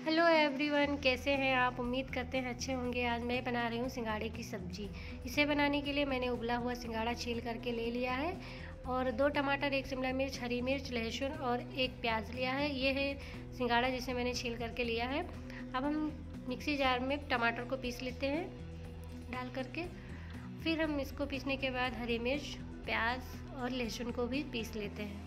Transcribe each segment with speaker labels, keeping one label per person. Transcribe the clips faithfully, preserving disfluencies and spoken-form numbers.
Speaker 1: Hello everyone, कैसे हैं आप। उम्मीद करते हैं अच्छे होंगे। आज मैं बना रही हूँ सिंघाड़े की सब्ज़ी। इसे बनाने के लिए मैंने उबला हुआ सिंघाड़ा छील करके ले लिया है और दो टमाटर, एक शिमला मिर्च, हरी मिर्च, लहसुन और एक प्याज लिया है। ये है सिंघाड़ा जिसे मैंने छील करके लिया है। अब हम मिक्सी जार में टमाटर को पीस लेते हैं डाल करके। फिर हम इसको पीसने के बाद हरी मिर्च, प्याज और लहसुन को भी पीस लेते हैं।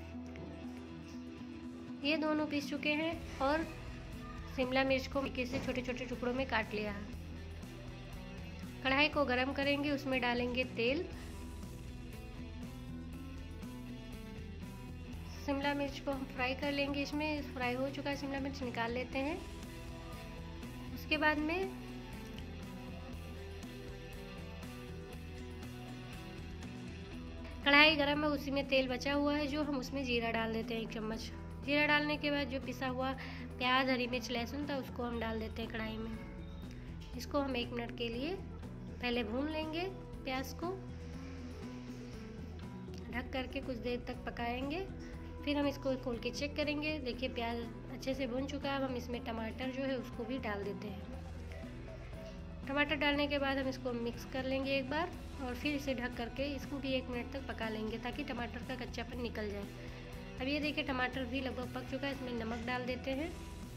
Speaker 1: ये दोनों पीस चुके हैं और शिमला मिर्च को मिक्सी से छोटे छोटे टुकड़ों में काट लिया है। कढ़ाई को गरम करेंगे, उसमें डालेंगे तेल। शिमला मिर्च को हम फ्राई कर लेंगे। इसमें फ्राई हो चुका है शिमला मिर्च, निकाल लेते हैं। उसके बाद में कढ़ाई गरम है, उसी में तेल बचा हुआ है जो हम उसमें जीरा डाल देते हैं, एक चम्मच। जीरा डालने के बाद जो पिसा हुआ प्याज, हरी मिर्च, लहसुन था उसको हम डाल देते हैं कढ़ाई में। इसको हम एक मिनट के लिए पहले भून लेंगे। प्याज को ढक करके कुछ देर तक पकाएंगे। फिर हम इसको खोल के चेक करेंगे। देखिए प्याज अच्छे से भून चुका है। अब हम इसमें टमाटर जो है उसको भी डाल देते हैं। टमाटर डालने के बाद हम इसको मिक्स कर लेंगे एक बार और फिर इसे ढक करके इसको भी एक मिनट तक पका लेंगे ताकि टमाटर का कच्चापन निकल जाए। अब ये देखिए टमाटर भी लगभग पक चुका है। इसमें नमक डाल देते हैं।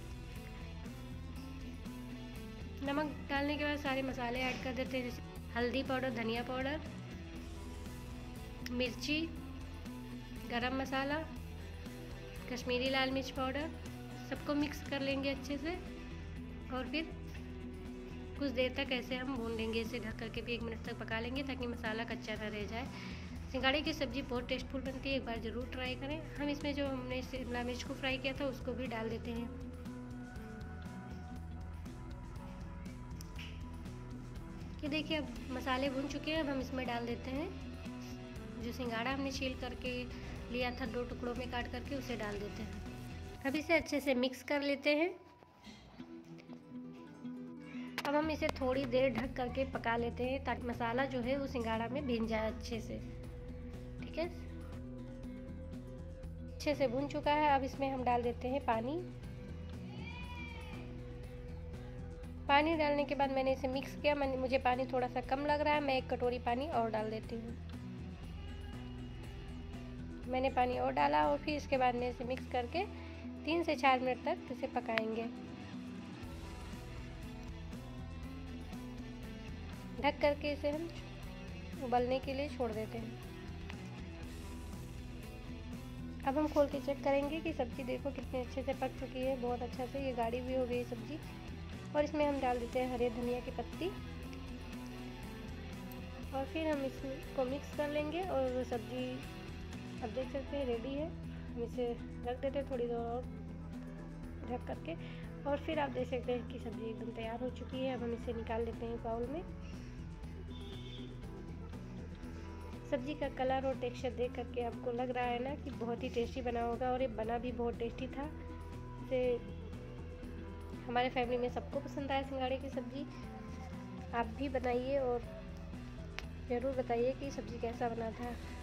Speaker 1: नमक डालने के बाद सारे मसाले ऐड कर देते हैं, जैसे हल्दी पाउडर, धनिया पाउडर, मिर्ची, गरम मसाला, कश्मीरी लाल मिर्च पाउडर। सबको मिक्स कर लेंगे अच्छे से और फिर कुछ देर तक ऐसे हम भून लेंगे। इसे ढक करके भी एक मिनट तक पका लेंगे ताकि मसाला कच्चा ना रह जाए। सिंघाड़े की सब्ज़ी बहुत टेस्टफुल बनती है, एक बार ज़रूर ट्राई करें। हम इसमें जो हमने शिमला मिर्च को फ्राई किया था उसको भी डाल देते हैं। ये देखिए अब मसाले भून चुके हैं। अब हम इसमें डाल देते हैं जो सिंघाड़ा हमने छील करके लिया था, दो टुकड़ों में काट करके, उसे डाल देते हैं। अब इसे अच्छे से मिक्स कर लेते हैं। अब हम इसे थोड़ी देर ढक करके पका लेते हैं ताकि मसाला जो है वो सिंघाड़ा में भीन जाए अच्छे से। ठीक है, अच्छे से भून चुका है। अब इसमें हम डाल देते हैं पानी। पानी डालने के बाद मैंने इसे मिक्स किया। मैंने मुझे पानी थोड़ा सा कम लग रहा है, मैं एक कटोरी पानी और डाल देती हूँ। मैंने पानी और डाला और फिर इसके बाद में इसे मिक्स करके तीन से चार मिनट तक इसे पकाएंगे। ढक करके इसे हम उबलने के लिए छोड़ देते हैं। अब हम खोल के चेक करेंगे कि सब्ज़ी देखो कितने अच्छे से पक चुकी है, बहुत अच्छा से ये गाढ़ी भी हो गई सब्ज़ी। और इसमें हम डाल देते हैं हरे धनिया की पत्ती और फिर हम इसको मिक्स कर लेंगे और सब्ज़ी अब देख सकते हैं रेडी है। हम इसे रख देते हैं थोड़ी देर और ढक करके और फिर आप देख सकते हैं कि सब्ज़ी एकदम तैयार हो चुकी है। अब हम इसे निकाल लेते हैं बाउल में। सब्ज़ी का कलर और टेक्सचर देख करके आपको लग रहा है ना कि बहुत ही टेस्टी बना होगा, और ये बना भी बहुत टेस्टी था। इसे हमारे फैमिली में सबको पसंद आया सिंघाड़े की सब्ज़ी। आप भी बनाइए और ज़रूर बताइए कि सब्ज़ी कैसा बना था।